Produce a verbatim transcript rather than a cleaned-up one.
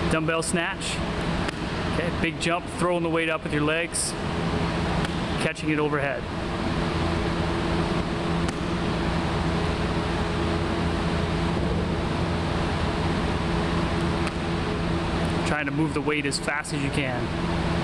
Dumbbell snatch. Okay, big jump, throwing the weight up with your legs, catching it overhead. Trying to move the weight as fast as you can.